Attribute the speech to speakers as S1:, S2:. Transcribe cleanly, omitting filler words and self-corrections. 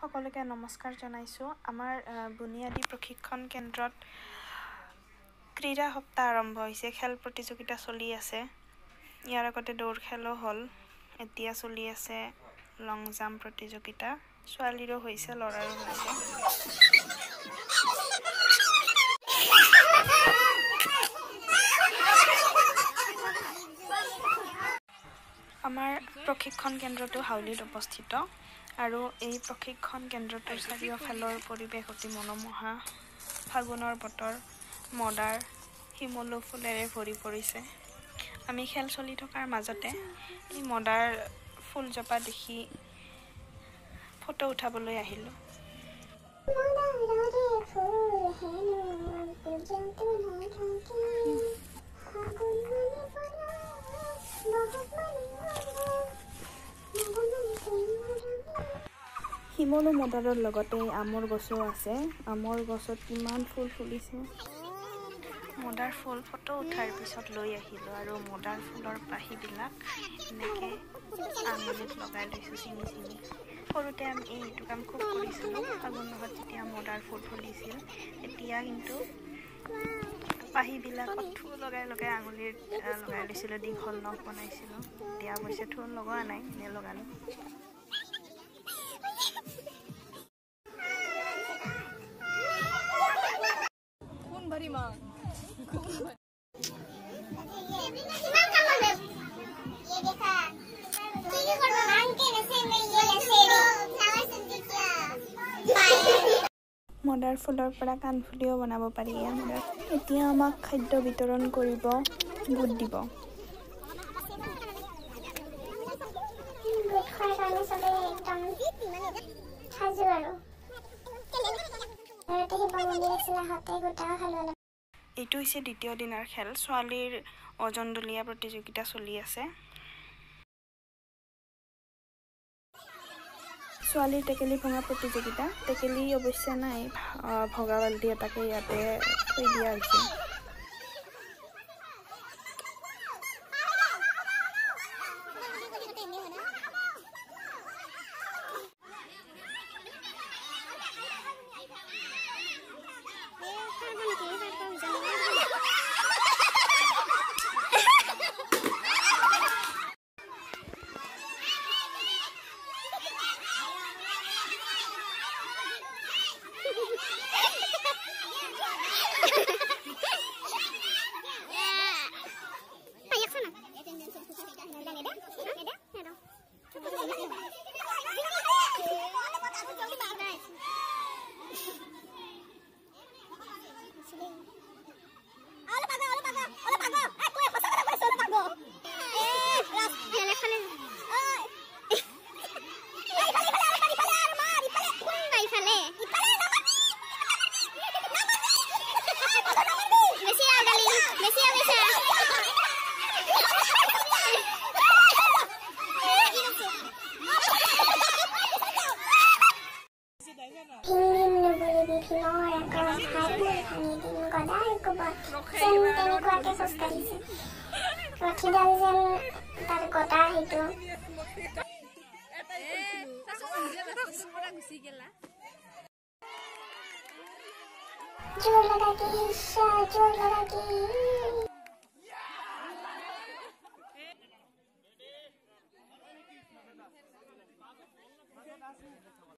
S1: সকলোকে নমস্কাৰ জনাইছোঁ। আমাৰ বুনিয়াদী প্ৰশিক্ষণ কেন্দ্ৰত ক্ৰীড়া সপ্তাহ আৰম্ভ হৈছে। খেল প্ৰতিযোগিতা চলি আছে। ইয়াৰ আগতে দৌৰ খেলো হ'ল। এতিয়া চলি আছে লং জাম্প প্ৰতিযোগিতা। ছোৱালীৰো হৈছে, ল'ৰাৰো হৈছে। আমাৰ প্ৰশিক্ষণ কেন্দ্ৰটো হাউলিত অৱস্থিত আৰু এই প্ৰশিক্ষণ কেন্দ্ৰটোৰ চাৰিওফালৰ পৰিৱেশ অতি মনোমোহা। ফাগুনৰ বতৰ, মদাৰ, শিমলু ফুলেৰে ভৰি পৰিছে। আমি খেল চলি থকাৰ মাজতে এই মদাৰ ফুলজোপা দেখি ফটো উঠাবলৈ আহিলোঁ। শিমলু মদাৰৰ লগতে আমৰ গছো আছে। আমৰ গছত কিমান ফুল ফুলিছে। মদাৰ ফুল ফটো উঠাৰ পিছত লৈ আহিলোঁ আৰু মদাৰ ফুলৰ পাহিবিলাক এনেকৈ আঙুলিত লগাই লৈছোঁ চিঙি চিঙি। সৰুতে আমি এইটো কাম খুব কৰিছিলোঁ। ফাগুন মাহত যেতিয়া মদাৰ ফুল ফুলিছিল, এতিয়া কিন্তু পাহিবিলাকত থু লগাই লগাই আঙুলিত লগাই লৈছিলোঁ, দীঘল নখ বনাইছিলোঁ। এতিয়া অৱশ্যে থু লগোৱা নাই, এনে লগালোঁ। মদাৰ ফুলৰ পৰা কাণফুলিও বনাব পাৰি। এতিয়া আমাক খাদ্য বিতৰণ কৰিব, বুট দিব। এইটো হৈছে দ্বিতীয় দিনৰ খেল। ছোৱালীৰ ওজন দলীয়া প্ৰতিযোগিতা চলি আছে। ছোৱালীৰ টেকেলি ভঙা প্ৰতিযোগিতা। টেকেলি অৱশ্যে নাই, ভগা বাল্টি এটাকে ইয়াতে থৈ দিয়া হৈছে। जोर लगा के जोर लगा के